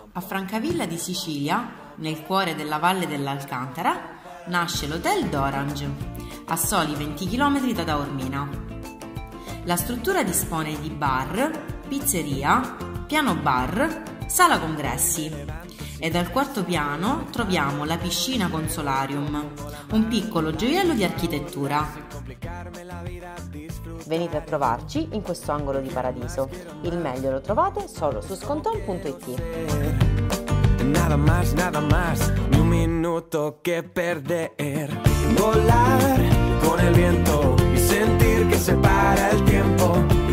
A Francavilla di Sicilia, nel cuore della Valle dell'Alcantara, nasce l'Hotel d'Orange, a soli 20 km da Taormina. La struttura dispone di bar, pizzeria, piano bar, sala congressi e al quarto piano troviamo la piscina con solarium, un piccolo gioiello di architettura. Venite a trovarci in questo angolo di paradiso. Il meglio lo trovate solo su sconton.it. Nada más, ni un minuto que perder. Volar con el viento y sentir que se para el tiempo.